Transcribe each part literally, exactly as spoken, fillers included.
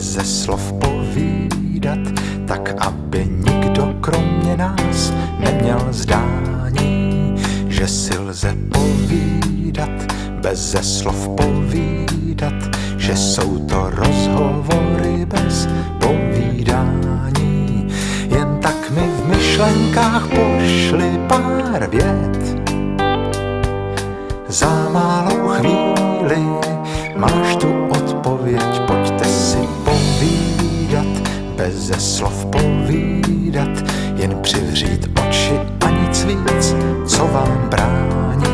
beze slov povídat, tak aby nikdo kromě nás neměl zdání, že si lze povídat, beze slov povídat, že jsou to rozhovory bez povídání. Jen tak mi v myšlenkách pošli pár vět, za malou chvíli máš tu odpověď, pojďte si povídat, beze slov povídat, jen přivřít oči a nic víc, co vám brání.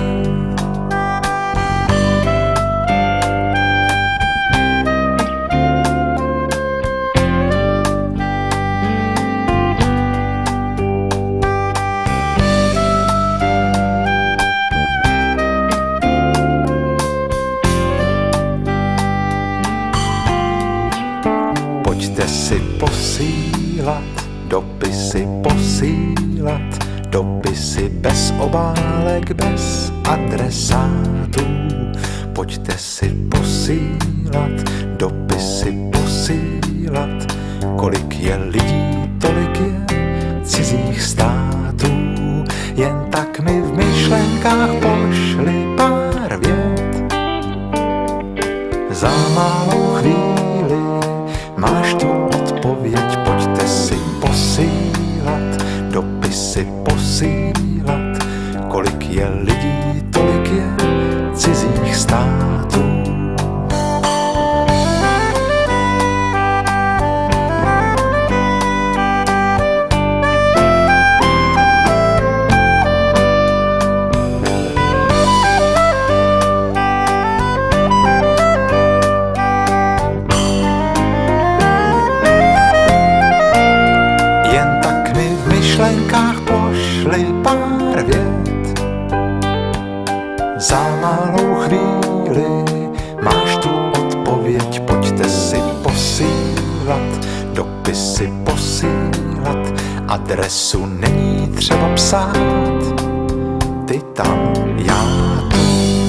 Pojďte si posílat, dopisy posílat, dopisy bez obálek, bez adresátů. Pojďte si posílat, dopisy posílat, kolik je lidí, tolik je cizích států. Jen tak mi v myšlenkách pošli pár vět, za malou chvíli máš tu odpověď, pojďte si posílat, dopisy posílat, kolik je lidí, tolik je cizích států. V myšlenkách pošli pár vět, za malou chvíli máš tu odpověď, pojďte si posílat, dopisy posílat, adresu není třeba psát, ty tam, já tu.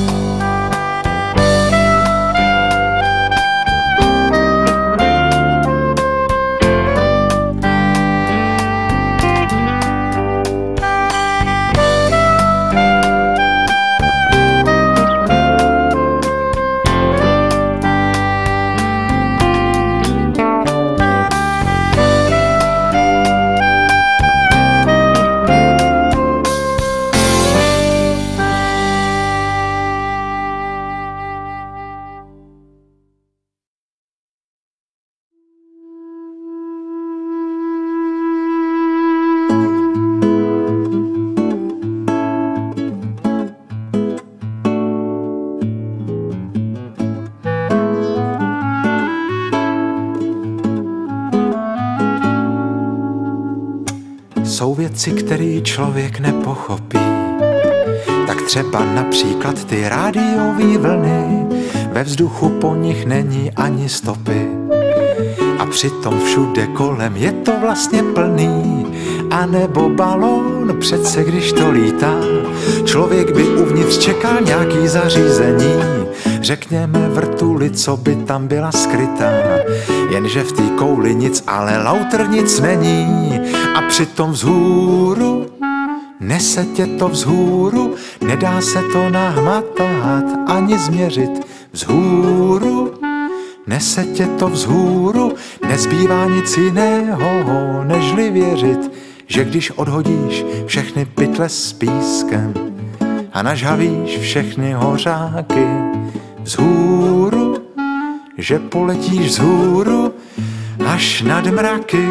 Jsou věci, které člověk nepochopí, tak třeba například ty rádiové vlny, ve vzduchu po nich není ani stopy. A přitom všude kolem je to vlastně plný, a nebo balón, přece když to lítá, člověk by uvnitř čekal nějaký zařízení, řekněme vrtuli, co by tam byla skrytá, jenže v té kouli nic, ale lauter nic není. A přitom vzhůru, nese tě to vzhůru, nedá se to nahmatat ani změřit. Vzhůru, nese tě to vzhůru, nezbývá nic jiného, nežli věřit, že když odhodíš všechny pytle s pískem a nažhavíš všechny hořáky vzhůru, že poletíš vzhůru až nad mraky.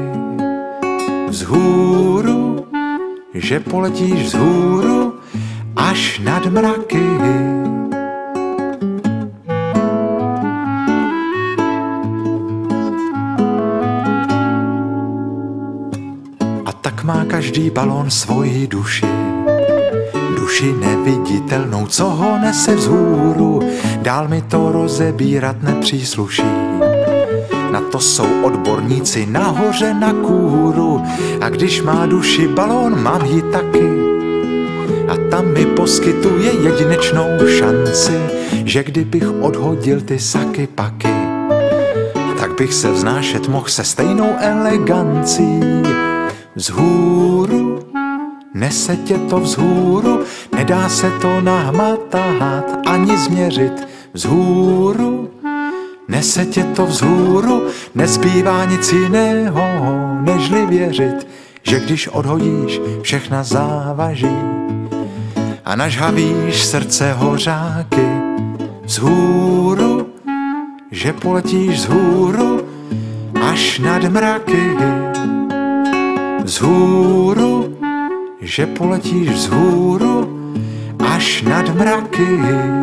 Vzhůru, že poletíš vzhůru až nad mraky. A tak má každý balón svoji duši, duši neviditelnou, co ho nese vzhůru, dál mi to rozebírat nepřísluší. Na to jsou odborníci nahoře na kůru, a když má duši balón, mám ji taky. A tam mi poskytuje jedinečnou šanci, že kdybych odhodil ty saky paky, tak tak bych se vznášet mohl se stejnou elegancí. Vzhůru, nese tě to vzhůru, nedá se to nahmatat ani změřit. Vzhůru, nese tě to vzhůru, nezbývá nic jiného, nežli věřit, že když odhodíš všechna závaží a nažhavíš srdce hořáky, vzhůru, že poletíš vzhůru až nad mraky. Vzhůru, že poletíš vzhůru až nad mraky.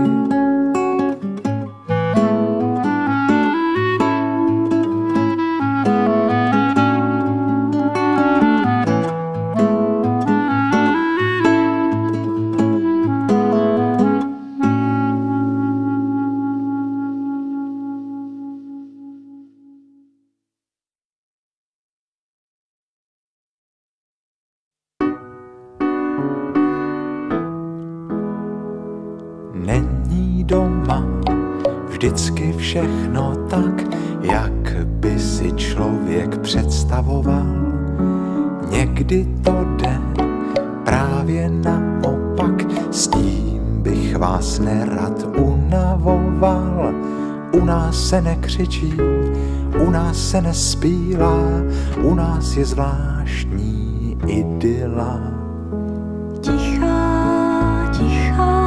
Není doma vždycky všechno tak, jak by si člověk představoval. Někdy to jde právě naopak, s tím bych vás nerad unavoval. U nás se nekřičí, u nás se nespílá, u nás je zvláštní idyla. Tichá, tichá,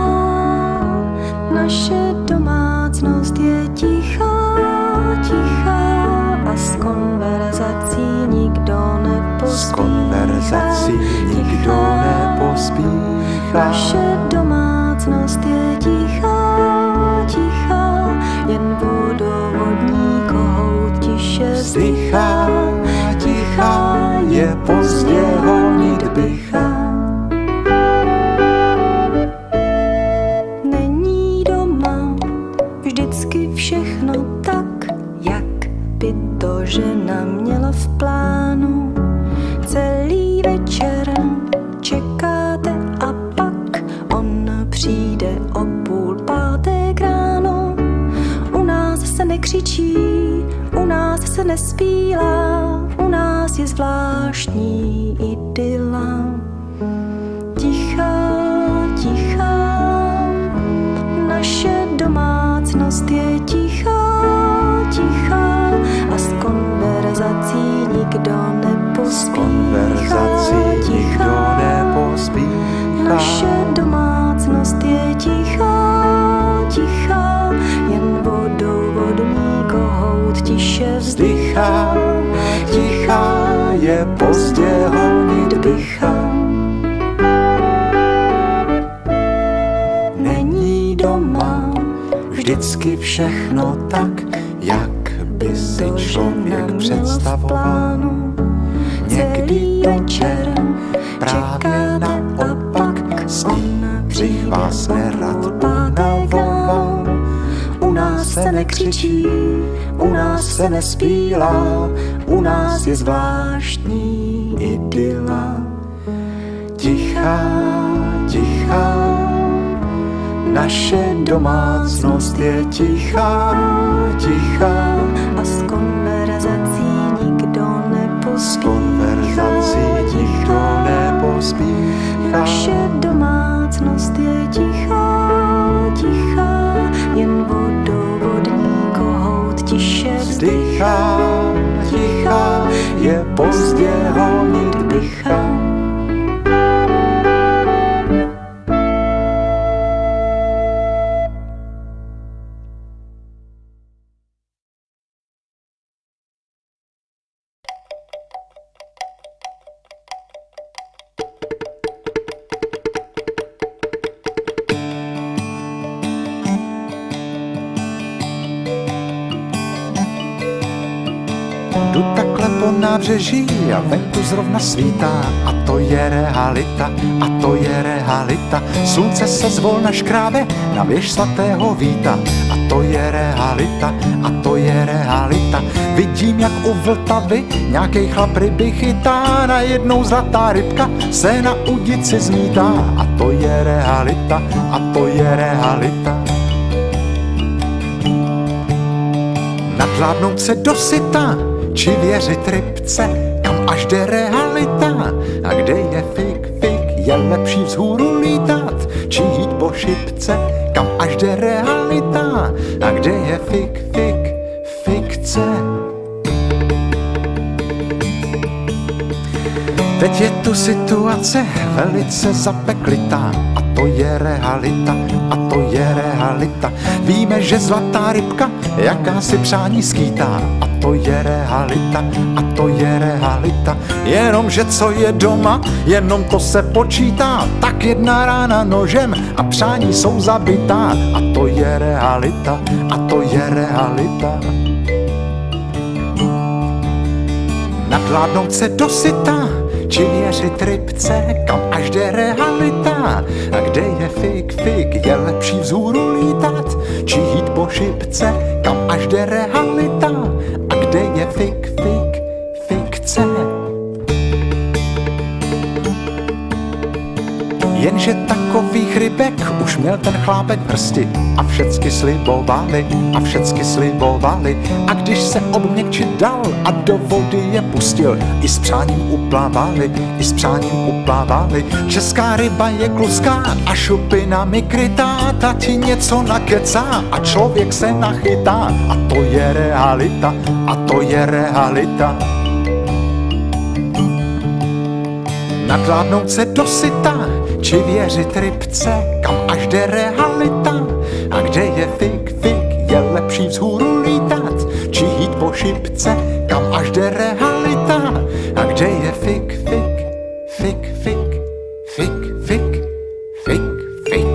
naše domácnost je tichá, tichá a z konverzací nikdo nepospíchá. Z konverzací nikdo nepospíchá. Naše domácnost je tichá, tichá, jen vodovodní kohout tiše vzdychá. Tichá, je pozdě honit bycha. Všechno tak, jak by to žena měla v plánu. Celý večer čekáte a pak on přijde o půl páté k ránu. U nás se nekřičí, u nás se nespílá, u nás je zvláštní idyla. Tichá, tichá, naše domácnost je tichá, tichá a z konverzací nikdo nepospíchá. Konverzací nikdo nepospíchá. Naše domácnost je tichá, tichá, jen vodovodní kohout tiše vzdychá. Tichá, je pozdě honit bycha. Není doma vždycky všechno tak, jak by si člověk představoval. Někdy večer právě naopak, s tím bych vás nerad unavoval. U nás se nekřičí, u nás se nespílá, u nás je zvláštní idyla. Tichá, tichá, naše domácnost je tichá, tichá a z konverzací nikdo nepospíchá. Konverzací nikdo nepospíchá. Naše domácnost je tichá, tichá, jen vodovodní kohout tiše vzdychá. Tichá, je pozdě honit bycha. Jdu takhle po nábřeží a venku zrovna svítá. A to je realita, a to je realita. Slunce se zvolna škrábe na věž svatého Víta. A to je realita, a to je realita. Vidím, jak u Vltavy nějakej chlap ryby chytá. Najednou zlatá rybka se na udici zmítá. A to je realita, a to je realita. Nad Nadhlédnout se do syta, či věřit rybce, kam až jde realita. A kde je fik, fik, je lepší vzhůru lítat, či jít po šipce, kam až jde realita. A kde je fik, fik, fikce. Teď je tu situace velice zapeklitá, a to je realita, a to je realita. Víme, že zlatá rybka jakási přání skýtá, a to je realita, a to je realita. Jenomže co je doma, jenom to se počítá, tak jedna rána nožem a přání jsou zabitá, a to je realita, a to je realita. Nadhlédnout se do syta, či věřit rybce, kam až jde realita. A kde je fik, fik, je lepší vzhůru lítat, či jít po šipce, kam až jde realita. A kde je fik, fik, fikce. Jenže takových rybek už měl ten chlápek prsty a všecky slibovali, a všecky slibovali. A když se obměkčit dal a do vody je pustil, i s přáním uplávali, i s přáním uplávali. Česká ryba je kluská a šupinami krytá, ta ti něco nakecá a člověk se nachytá. A to je realita, a to je realita. Nadhlédnout se do syta, či věřit rybce, kam až jde realita. A kde je fik, fik, je lepší vzhůru lítat, či jít po šipce, kam až jde realita. A kde je fik, fik, fik, fik, fik, fik, fik, fik.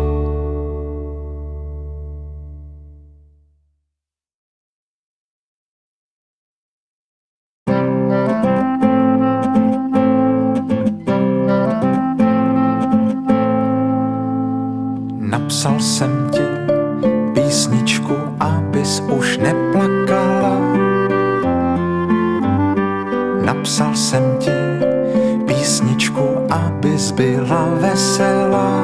Napsal jsem ti písničku, abys už neplakala. Napsal jsem ti písničku, abys byla veselá.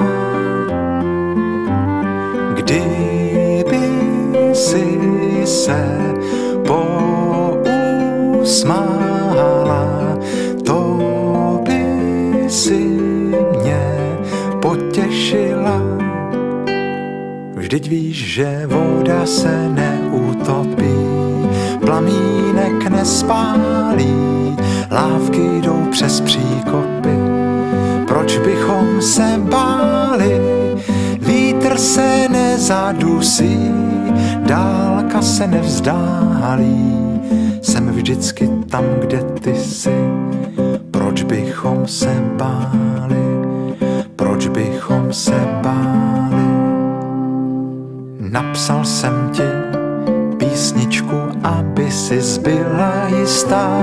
Kdyby si se pousmála, to by si mě potěšila. Vždyť víš, že voda se neutopí, plamínek nespálí, lávky jdou přes příkopy. Proč bychom se báli, vítr se nezadusí, dálka se nevzdálí, jsem vždycky tam, kde ty jsi. Proč bychom se báli, proč bychom se báli. Napsal jsem ti písničku, aby si zbyla jistá.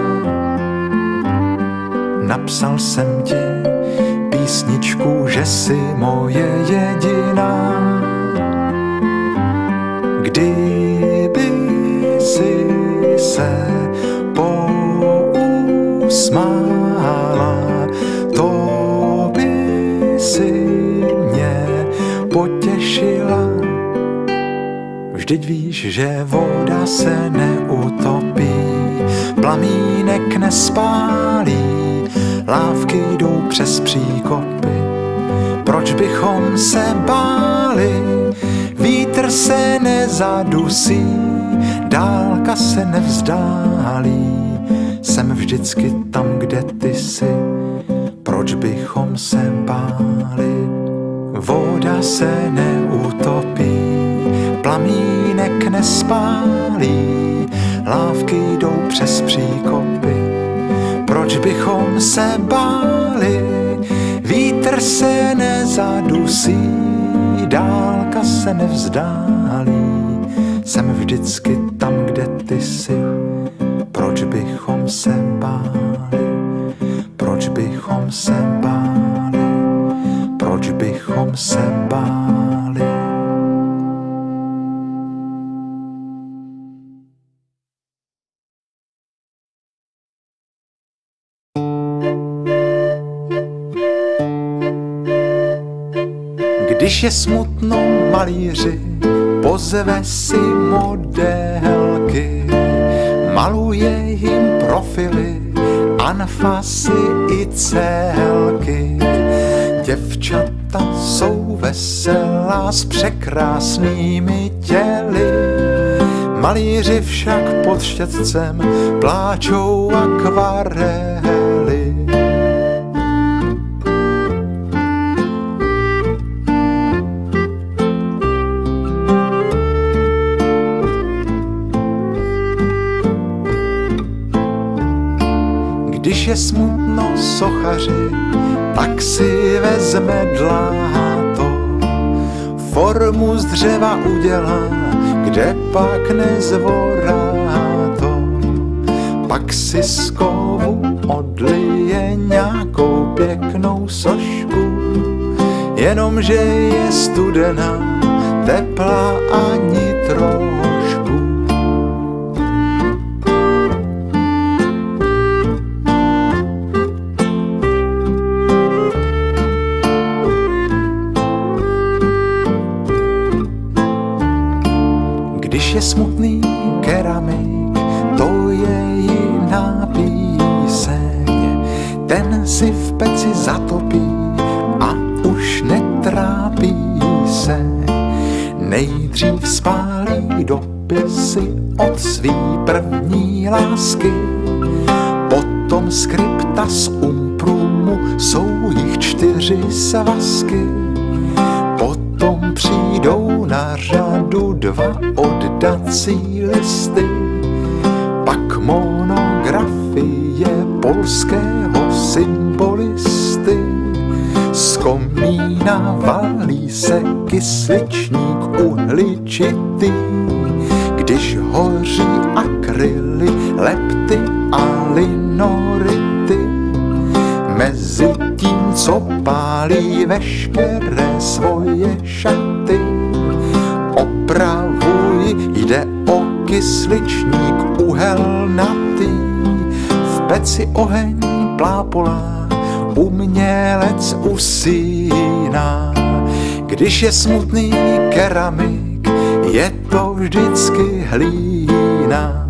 Napsal jsem ti písničku, že jsi moje jediná. Kdyby si se pousmála, to by si mě potěšila. Vždyť víš, že voda se neutopí, plamínek nespálí, lávky jdou přes příkopy. Proč bychom se báli, vítr se nezadusí, dálka se nevzdálí, jsem vždycky tam, kde ty jsi. Proč bychom se báli, voda se neutopí, plamínek nespálí, lávky jdou přes příkopy. Proč bychom se báli, vítr se nezadusí, dálka se nevzdálí, jsem vždycky tam, kde ty jsi. Proč bychom se báli, proč bychom se báli, proč bychom se báli. Když je smutno malíři, pozve si modelky. maluje jim profily, anfasy i celky. Děvčata jsou veselá s překrásnými těly, malíři však pod štětcem pláčou akvarely. Když je smutno sochaři, tak si vezme dláto, formu z dřeva udělá, kde pak nezvorá to. Pak si z kovu odlije nějakou pěknou sošku, jenomže je studená, teplá ani trošku. Když je smutný keramik, to je jiná píseň. Ten si v peci zatopí a už netrápí se. Nejdřív spálí dopisy od svý první lásky, potom skripta z Umprumu, jsou jich čtyři svazky. Potom přijdou na řadu dva oddací listy, pak monografie polského symbolisty. Z komína valí se kysličník uhličitý, když hoří akryly, lepty a linority. Mezi tím, co pálí veškeré svoje šaty, opravuji, jde o kysličník uhelnatý. V peci oheň plápolá, umělec usíná. Když je smutný keramik, je to vždycky hlína.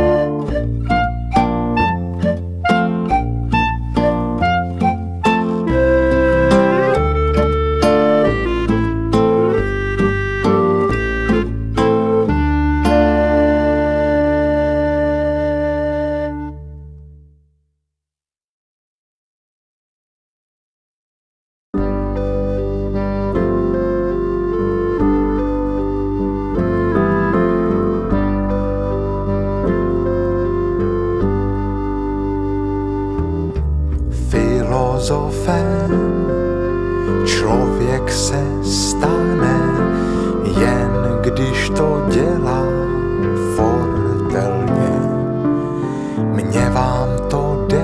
Filozofem člověk se stane, jen když to dělá fortelně. Mně vám to jde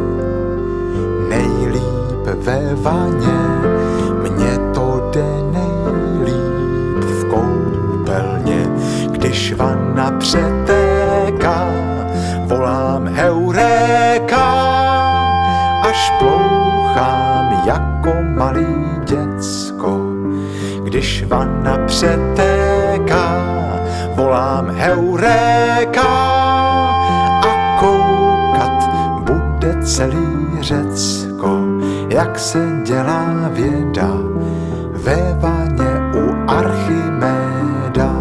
nejlíp ve vaně, mně to jde nejlíp v koupelně. Když vana přetéká, volám heuréka, až plouchám jako malý děcko. Když vana přetéká, volám heuréka a koukat bude celý Řecko, jak se dělá věda ve vaně u Archimeda.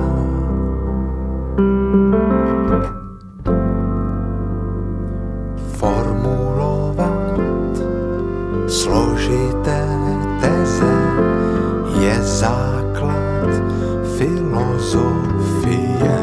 Složité teze je základ filozofie.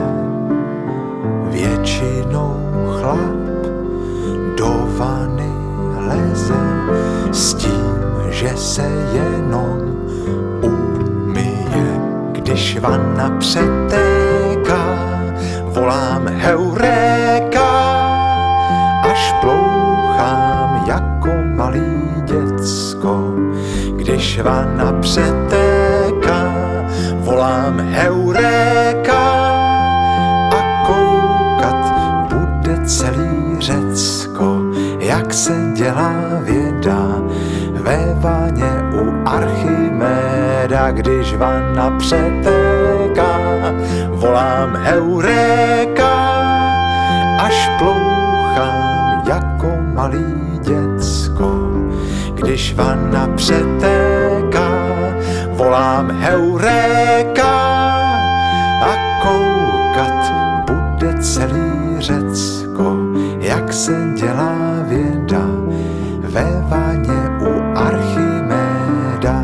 Většinou chlap do vany leze s tím, že se jenom umyje. Když vana přetéká, volám heuréka, až plouchám jako malý děcko. Když vana přetéká, volám heuréka a koukat bude celý Řecko, jak se dělá věda ve vaně u Archimeda. Když vana přetéká, volám heuréka, až plouchám jako malý děcko. Když vana přetéká, volám heuréka a koukat bude celý Řecko, jak se dělá věda ve vaně u Archimeda.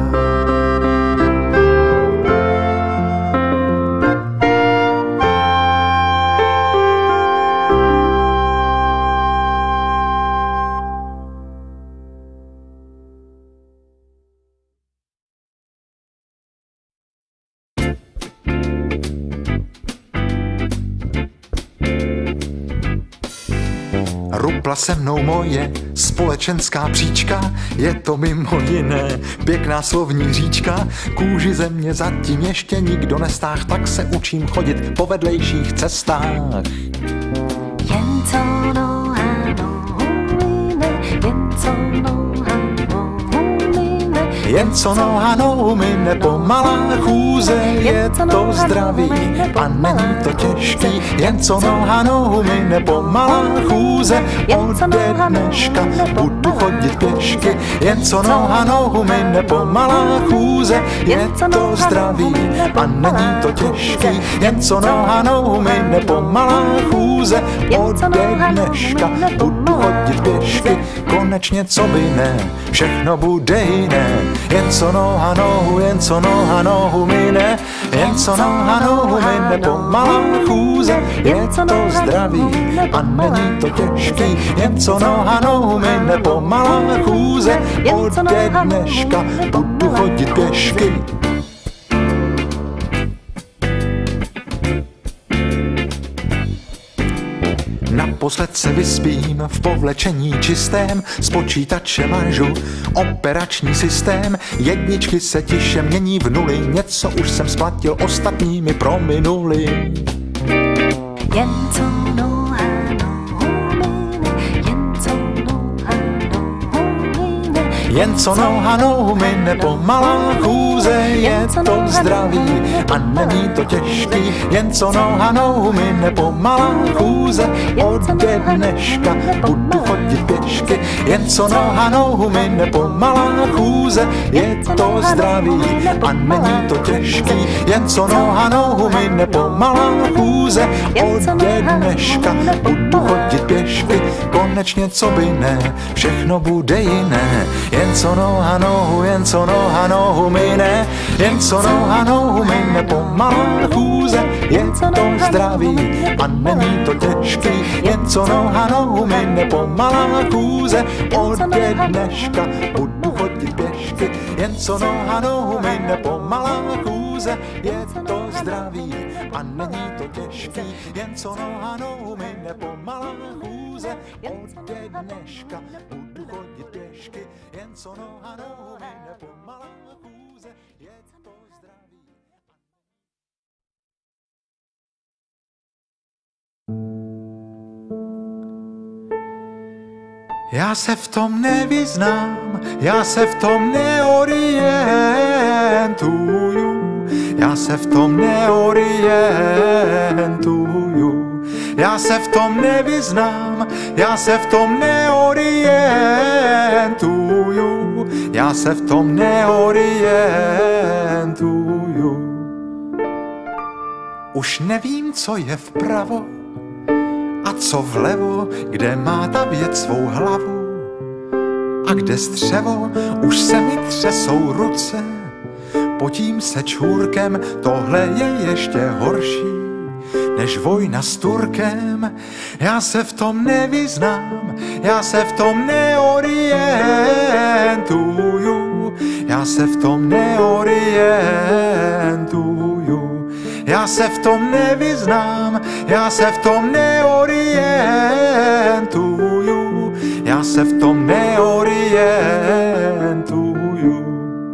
Rupla se mnou moje společenská příčka, je to mimo jiné pěkná slovní říčka. Kůži ze mě zatím ještě nikdo nestáh, tak se učím chodit po vedlejších cestách. Jen co noha nohu mine, jen co noha nohu mine, Jen co noha nohu mine, pomalá chůze, je to zdravý a není to těžký. Jen co noha nohu mine, pomalá chůze, ode dneška budu chodit pěšky. Jen co noha nohu mine, pomalá chůze, je to zdravý a není to těžký. Jen co noha nohu mine, pomalá chůze, ode dneška budu chodit pěšky. Konečně co by ne, všechno bude jiné. Jen co noha nohu, jen co noha nohu mine, jen co noha nohu mine, pomalá chůze, je to zdravý a není to těžký. Jen co noha nohu mine, pomalá chůze, ode dneška budu chodit pěšky. Naposled se vyspím v povlečení čistém, s počítačem mažu operační systém. Jedničky se tiše mění v nuly, něco už jsem splatil, ostatní mi prominuli. jen co noha nohu mine, jen co noha nohu mine, Jen co noha nohu mine, pomalá chůze, je to zdravý a není to těžký. Jen co noha nohu mine, pomalá chůze, ode dneška budu chodit pěšky. Jen co noha nohu mine, pomalá chůze, je to zdravý a není to těžký. Jen co noha nohu mine, pomalá chůze, ode dneška budu chodit pěšky. Konečně co by ne, všechno bude jiné. Jen co noha nohu, jen co noha nohu mine, jen co noha nohu mine, pomalá chůze, je to zdravý a není to těžký. Jen co noha nohu mine, pomalá chůze, ode dneška budu chodit pěšky. Jen co noha nohu mine, pomalá chůze, je to zdravý a není to těžký. Jen co noha nohu mine, pomalá chůze, ode dneška budu chodit pěšky. Jen co noha nohu mine, pomalá chůze, je to zdravý. Já se v tom nevyznám, já se v tom neorientuju, já se v tom neorientuju. Já se v tom nevyznám, já se v tom neorientuju, já se v tom neorientuju. Už nevím, co je vpravo a co vlevo, kde má ta věc svou hlavu a kde střevo, už se mi třesou ruce, potím se čůrkem, tohle je ještě horší než vojna s Turkem. Já se v tom nevyznám, já se v tom neorientuju, já se v tom neorientuju. Já se v tom nevyznám, já se v tom neorientuju, já se v tom neorientuju.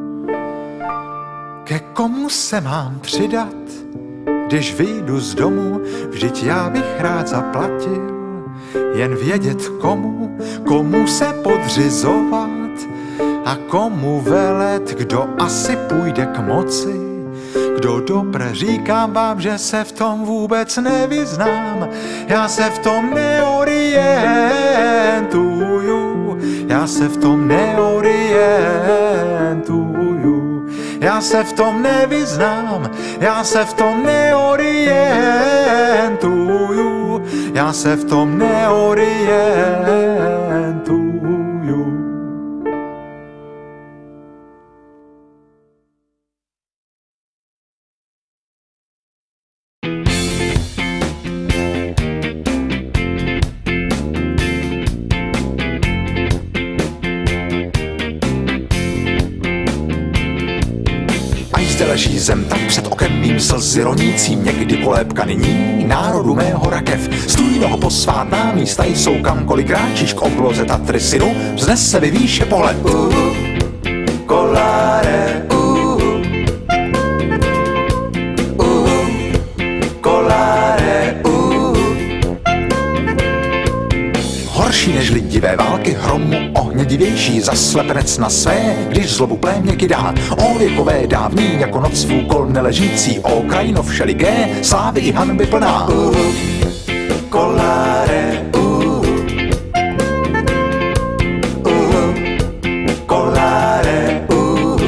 Ke komu se mám přidat, když vyjdu z domu, vždyť já bych rád zaplatil, jen vědět komu, komu se podřizovat a komu velet, kdo asi půjde k moci, Kdo dobře, říkám vám, že se v tom vůbec nevyznám. Já se v tom neorientuju, já se v tom neorientuju, já se v tom nevyznám, já se v tom neorientuju, já se v tom neorientuju. Leží zem tak před okem mým slzy ronícím, někdy kolébka nyní národu mého rakev. Stůj noho posvátná místa jsou, kamkoliv kráčíš k obloze Tatry synu, vznese vyvýše pohled. Uh, koláre, uh, uh, koláre, uh. Horší než lidivé války hromu, ohnědivější zaslepenec na své, když zlobu plémě kydá. O věkové dávný, jako noc v úkol neležící, o krajino všeliké, slávy i hanby plná. Uh, koláre, uh, uh, koláre, uh.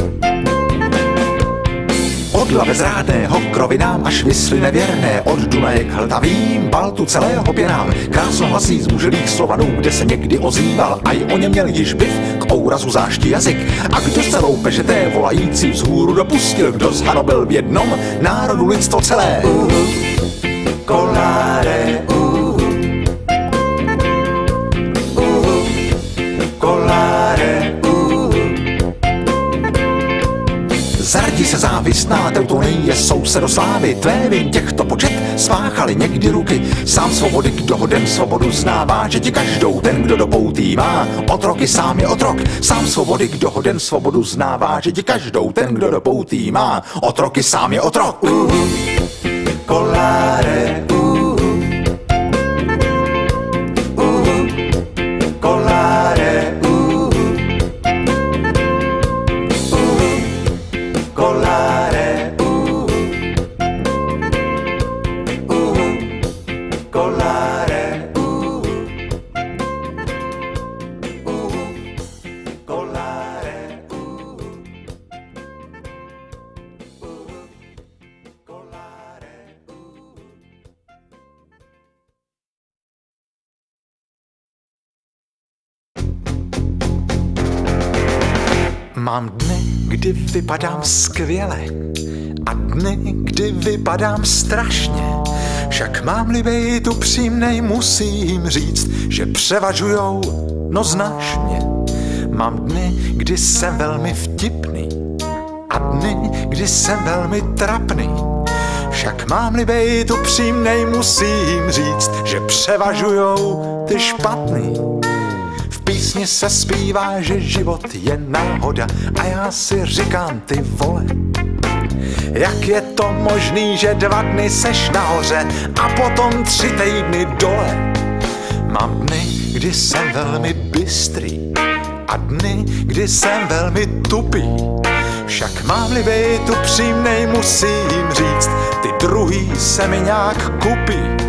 Od bezrádného krovinám až visly nevěrné, od Dunaje k hltavým Baltu celého pěnám. Krásnohlasý z muželých Slovanů, kde se někdy ozýval, a i o něm měl již byv k ourazu záští jazyk. A kdo se loupežeté volající vzhůru dopustil, kdo zhanobil v jednom národu lidstvo celé? Uh, koláre, uh, uh, koláre, uh. Zardi se závistná, Teutonie jsou se do slávy, tvé vin těchto počet spáchali někdy ruky. Sám svobody, kdo hodem svobodu znává, že ti každou ten, kdo do poutí má. Otroky sám je otrok, sám svobody, kdo hodem svobodu znává, že ti každou ten, kdo do poutí má. Otroky sám je otrok. Uh, koláre, uh, uh, koláre, uh, uh, koláre, uh, uh, koláre, uh, uh, koláre, uh, uh, koláre, uh. Mám dny, kdy vypadám skvěle a dny, kdy vypadám strašně. Však mám-li být upřímnej, musím říct, že převažujou, no znáš mě. Mám dny, kdy jsem velmi vtipný a dny, kdy jsem velmi trapný. Však mám-li být upřímnej, musím říct, že převažujou ty špatný. V písni se zpívá, že život je náhoda a já si říkám, ty vole, jak je to možný, že dva dny seš nahoře a potom tři týdny dole. Mám dny, kdy jsem velmi bystrý a dny, kdy jsem velmi tupý. Však mám-li být upřímnej, musím říct, ty druhý se mi nějak kupí.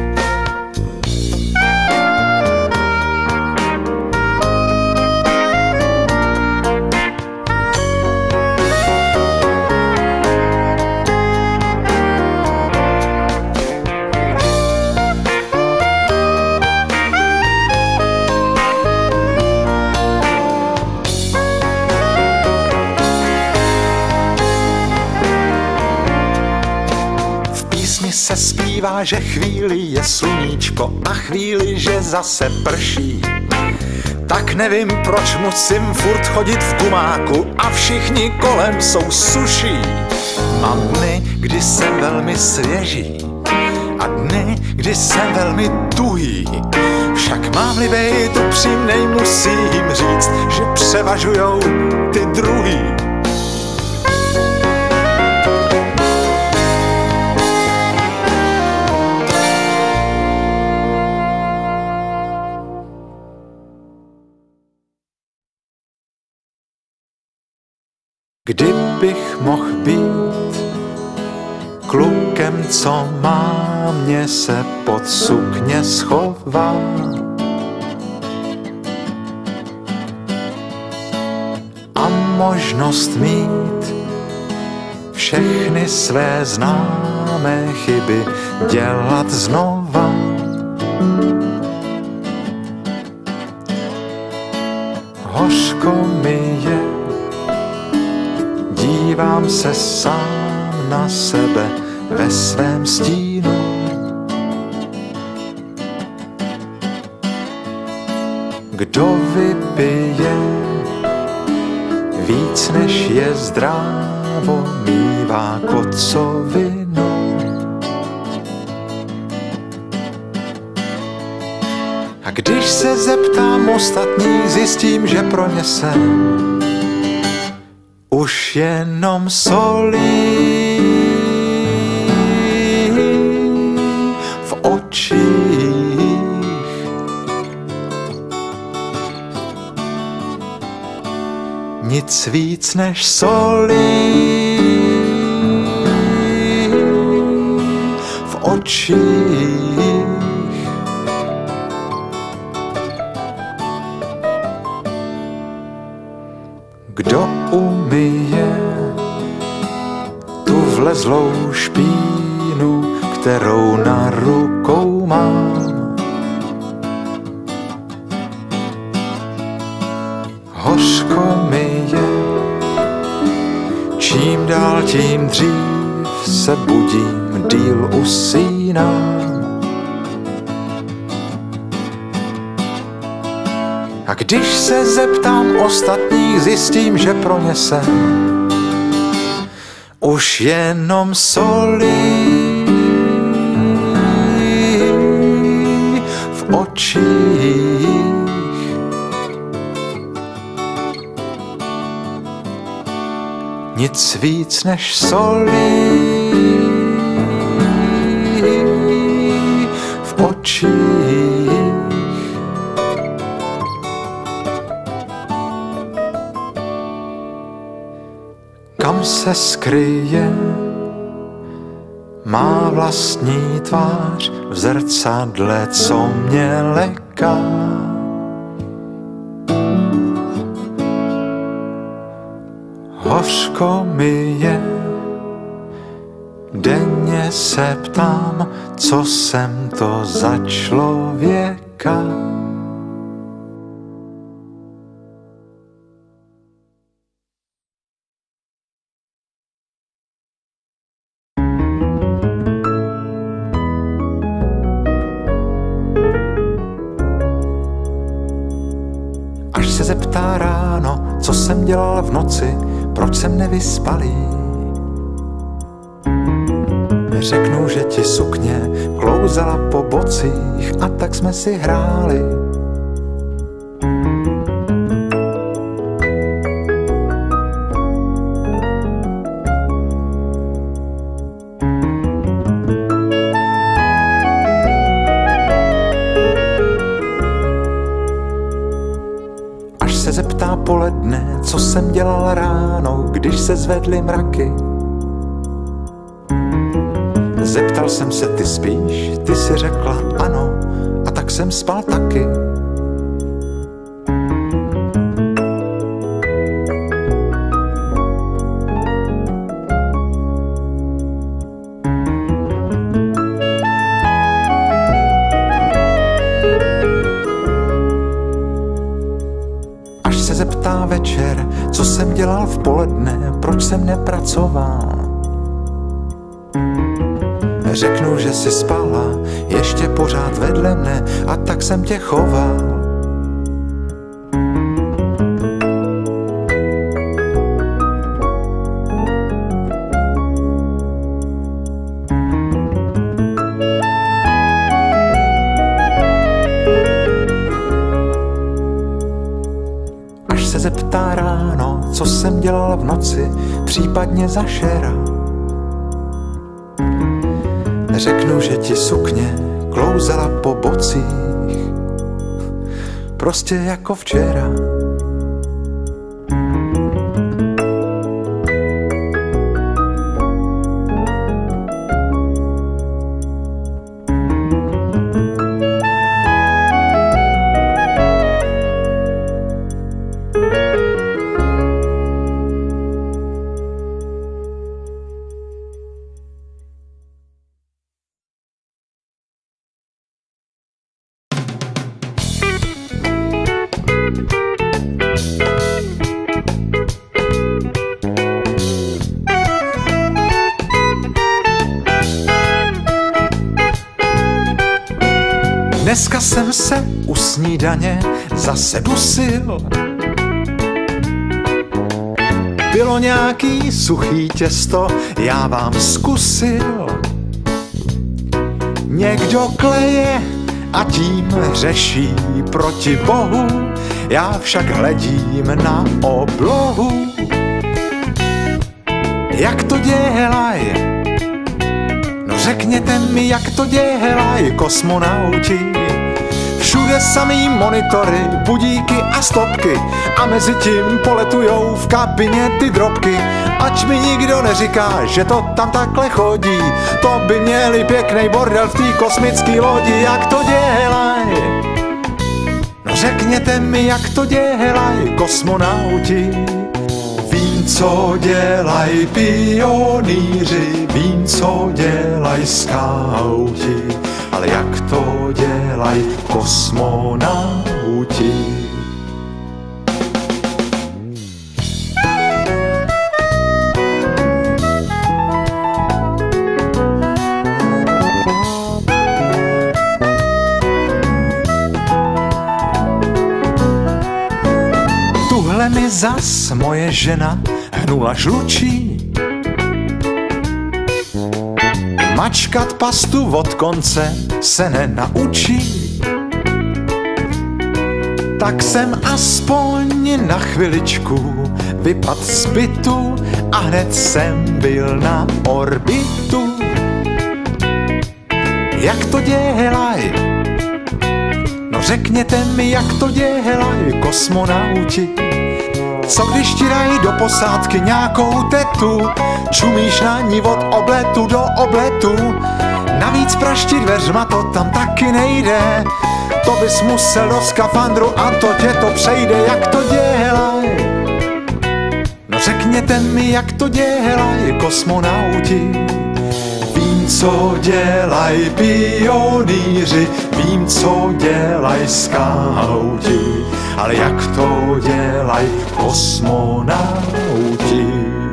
Se zpívá, že chvíli je sluníčko a chvíli, že zase prší. Tak nevím, proč musím furt chodit v gumáku a všichni kolem jsou suší. Mám dny, kdy jsem velmi svěží a dny, kdy jsem velmi tuhý. Však mám-li být upřímnej, musím říct, že převažujou ty druhý. Kdybych mohl být klukem, co má, mě se pod sukně schová. A možnost mít všechny své známé chyby dělat znova. Hořko mi je, dívám se sám na sebe ve svém stínu. Kdo vypije víc než je zdrávo, mívá kocovinu. A když se zeptám ostatních, zjistím, že pro ně jsem už jenom solí v očích. Nic víc než solí v očích. Kdo umyje tu vlezlou špínu, kterou na rukou mám? Hořko mi je, čím dál tím dřív se budím, díl usínám. A když se zeptám ostatních, zjistím, že pro ně jsem už jenom solí v očích. Nic víc než solí v očích. Kam se skryje má vlastní tvář v zrcadle, co mě leká. Hořko mi je, denně se ptám, co jsem to za člověka. Až se zeptá ráno, co jsem dělal v noci, proč jsem nevyspalý. Řeknu, že ti sukně klouzala po bocích a tak jsme si hráli. Až se zeptá poledne, co jsem dělal ráno, když se zvedly mraky. Zeptal jsem se, ty spíš? Ty si řekla ano, a tak jsem spal taky. Až se zeptá večer, co jsem dělal v poledne, proč jsem nepracoval. Řeknu, že jsi spala ještě pořád vedle mne a tak jsem tě choval. Až se zeptá ráno, co jsem dělal v noci, případně za šera. Řeknu, že ti sukně klouzala po bocích, prostě jako včera. Dneska jsem se u snídaně zase dusil. Bylo nějaký suchý těsto, já vám zkusil. Někdo kleje a tím řeší proti Bohu, já však hledím na oblohu. Jak to dělaj? No řekněte mi, jak to dělaj kosmonauti. Všude samý monitory, budíky a stopky a mezi tím poletujou v kabině ty drobky. Ať mi nikdo neříká, že to tam takhle chodí, to by měli pěknej bordel v té kosmické lodi. Jak to dělaj? No řekněte mi, jak to dělaj kosmonauti. Vím, co dělaj pionýři, vím, co dělaj skauti, ale jak to dělaj kosmonauti? Tuhle mi zas moje žena hnula žlučí. Mačkat pastu od konce se nenaučí. Tak jsem aspoň na chviličku vypad z bytu a hned jsem byl na orbitu. Jak to dělaj? No řekněte mi, jak to dělaj kosmonauti. Co když ti dají do posádky nějakou tetu, čumíš na ní od obletu do obletu. Navíc praštit dveřma to tam taky nejde, to bys musel do skafandru a to tě to přejde. Jak to dělaj? No řekněte mi, jak to dělaj kosmonauti. Vím, co dělaj pionýři, vím, co dělaj skauti, ale jak to dělaj kosmonauti?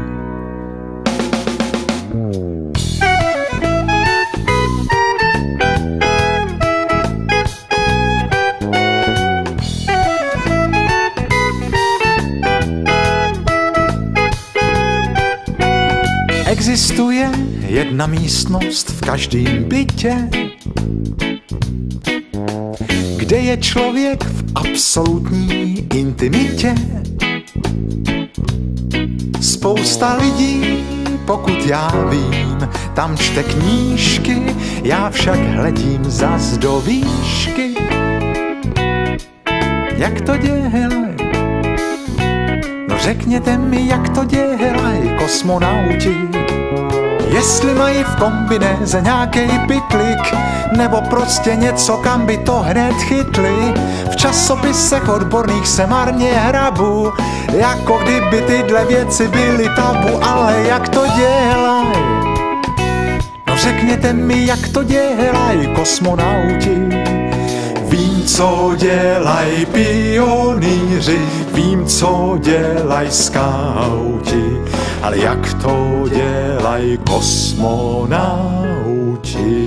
Existuje jedna místnost v každém bytě, kde je člověk v absolutní intimitě. Spousta lidí, pokud já vím, tam čte knížky, já však hledím zas do výšky. Jak to dělaj? No řekněte mi, jak to dělaj kosmonauti. Jestli mají v kombinéze nějakej pytlik, nebo prostě něco, kam by to hned chytli. V časopisech odborných se marně hrabu, jako kdyby tyhle věci byly tabu. Ale jak to dělaj? No řekněte mi, jak to dělaj kosmonauti. Vím, co dělaj pionýři, vím, co dělaj skauti, ale jak to dělaj kosmonauti?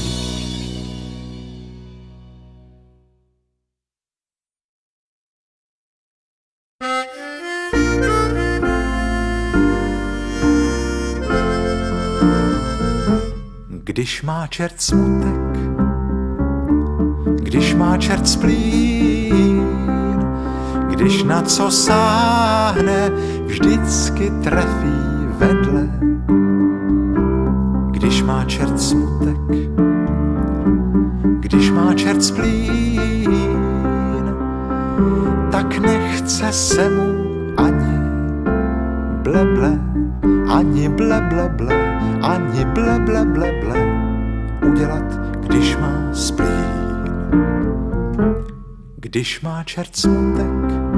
Když má čert smutek, když má čert splín, když na co sáhne, vždycky trefí vedle. Když má čert smutek, když má čert splín, tak nechce se mu ani bleble, ani bleble, ani bleble, bleble udělat, když má splín. Když má čert smutek,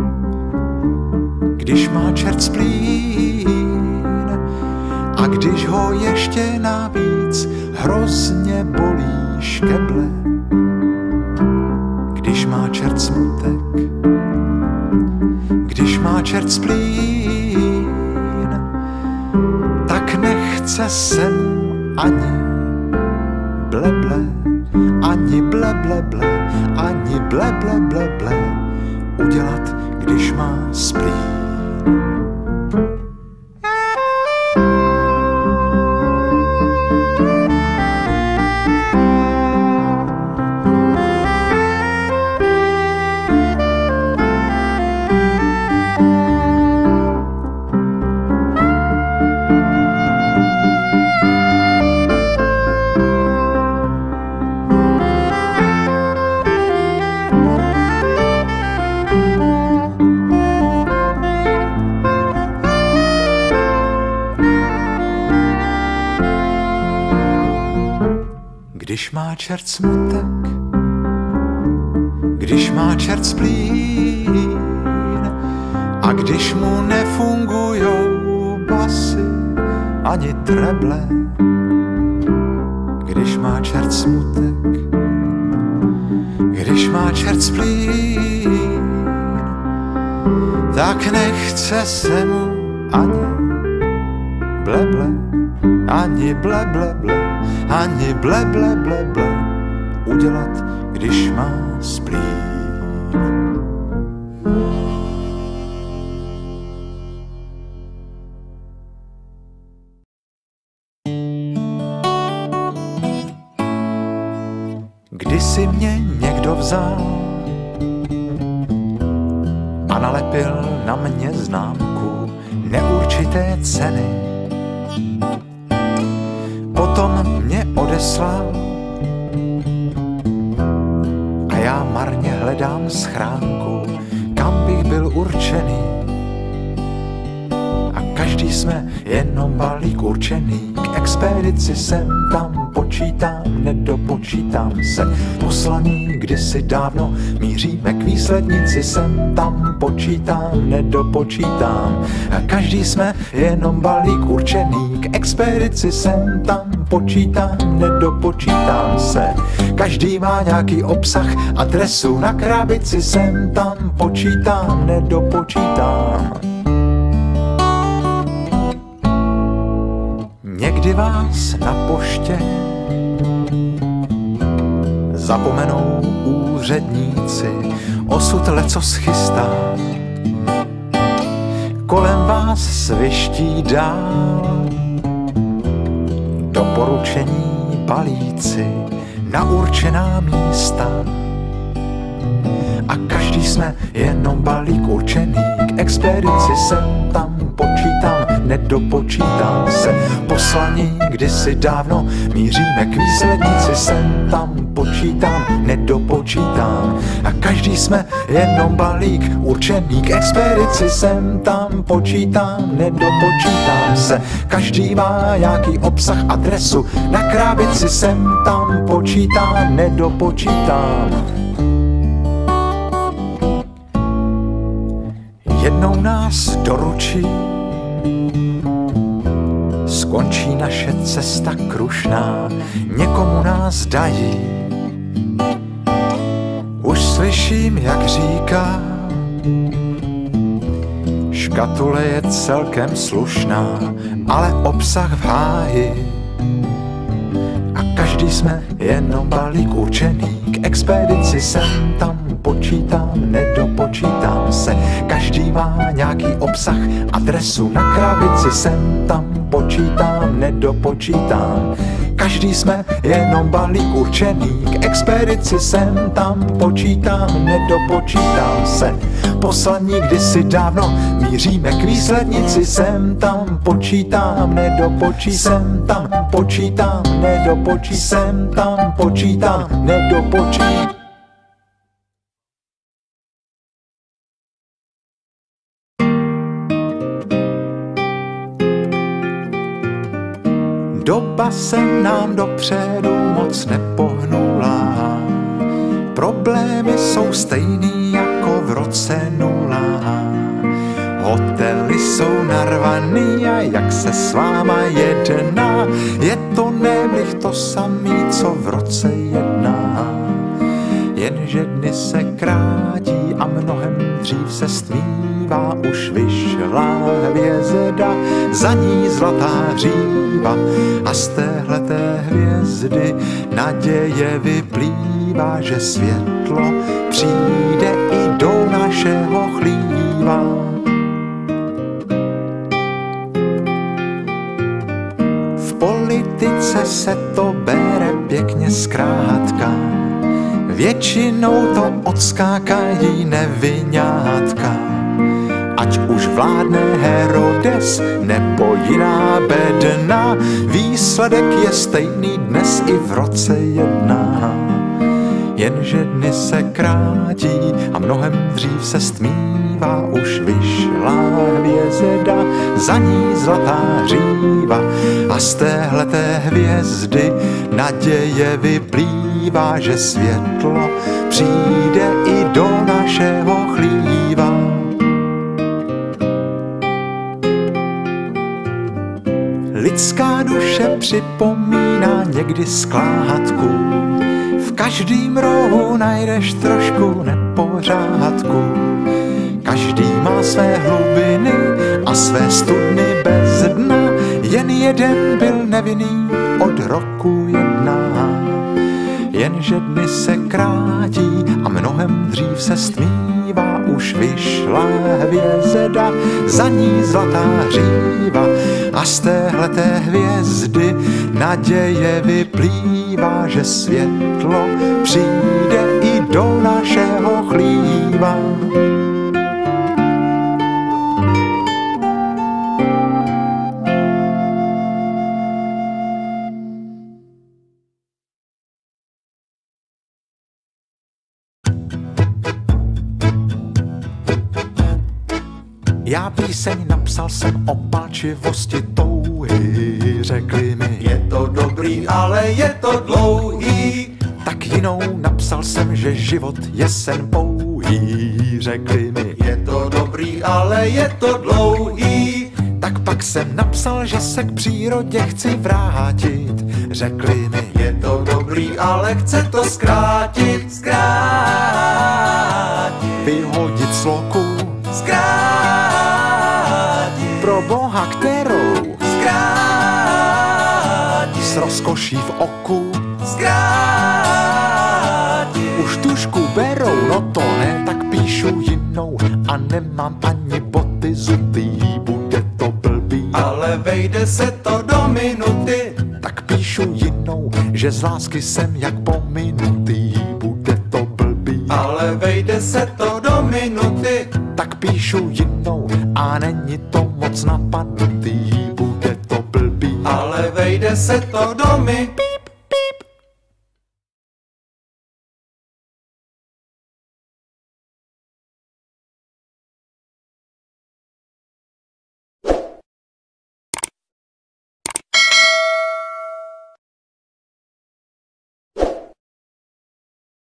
když má čert splín a když ho ještě navíc hrozně bolí škeble. Když má čert smutek, když má čert splín, tak nechce se mu ani bleble, ani bleble, bleble ani ble, ble, ble, ble udělat, když má splín. Když má čert smutek, když má čert splín a když mu nefungujou basy ani treble, když má čert smutek, když má čert splín, tak nechce se mu ani bleble, ani ble, ble, ble, ani ble, ble, ble, ble udělat, když má splín. Kdysi mě někdo vzal a nalepil na mě známku neurčité ceny, potom mě odeslal a já marně hledám schránku, kam bych byl určený. A každý jsme jenom balík určený k expedici sem tam, počítám, nedopočítám se. Poslaný kdysi dávno, míříme k výslednici sem tam, počítám, nedopočítám. A každý jsme jenom balík určený k expedici sem tam, počítám, nedopočítám se. Každý má nějaký obsah, adresu na krabici sem tam, počítám, nedopočítám. Někdy vás na poště zapomenou úředníci, osud leco schystá. Kolem vás sviští dál doporučení balíci na určená místa. A každý jsme jenom balík určený k expedici sem tam, počítám, nedopočítám se. Poslaní kdysi dávno, míříme k výslednici sem tam, počítám, nedopočítám. A každý jsme jenom balík určený k expedici sem tam, počítám, nedopočítám se. Každý má nějaký obsah, adresu na krabici sem tam, počítám, nedopočítám. Jednou nás doručí, skončí naše cesta krušná, někomu nás dají. Už slyším, jak říká, škatule je celkem slušná, ale obsah v háji. A každý jsme jenom balík určený k expedici sem tam, počítám, nedopočítám se. Každý má nějaký obsah, adresu na krabici sem tam, počítám, nedopočítám. Každý jsme jenom balík určený k expedici sem tam, počítám, nedopočítám se. Poslaní kdysi dávno, míříme k výslednici sem tam, počítám, nedopočí sem tam, počítám, nedopočí sem tam, počítám, nedopočí. Doba se nám dopředu moc nepohnula, problémy jsou stejný jako v roce nula. Hotely jsou narvaný a jak se s váma jedná, je to nemlich to samý, co v roce jedna. Jenže dny se krátí a mnohem dřív se stmívá, už vyšla hvězda, za ní zlatá hříva a z téhleté hvězdy naděje vyplývá, že světlo přijde i do našeho chlíva. V politice se to bere pěkně zkrátka, většinou to odskákají neviňátka. Ať už vládne Herodes nebo jiná bedna, výsledek je stejný dnes i v roce jedna. Jenže dny se krátí a mnohem dřív se stmívá, už vyšla hvězda, za ní zlatá hříva a z téhleté hvězdy naděje vyplývá, že světlo přijde i do našeho chlíva. Lidská duše připomíná někdy skládku, v každým rohu najdeš trošku nepořádku. Každý má své hlubiny a své studny bez dna, jen jeden byl nevinný od roku jedna. Jenže dny se krátí a mnohem dřív se stmívá, už vyšla hvězda, za ní zlatá hříva a z téhleté hvězdy naděje vyplývá, že světlo přijde i do našeho chlíva. Já píseň napsal jsem o palčivosti touhy, řekli mi, je to dobrý, ale je to dlouhý. Tak jinou napsal jsem, že život je sen pouhý, řekli mi, je to dobrý, ale je to dlouhý. Tak pak jsem napsal, že se k přírodě chci vrátit, řekli mi, je to dobrý, ale chce to zkrátit, zkrátit, vyhodit sloku, zkrátit, pro Boha kterou, zkrátit, s rozkoší v oku, zkrátit. Už tušku berou, no to ne, tak píšu jinou a nemám ani boty zutý, bude to blbý. Ale vejde se to do minuty, tak píšu jinou, že z lásky jsem jak pominutý, bude to blbý. Ale vejde se to do minuty, tak píšu jinou a není to moc napadnutý, bude to blbý. Ale vejde se to do mi.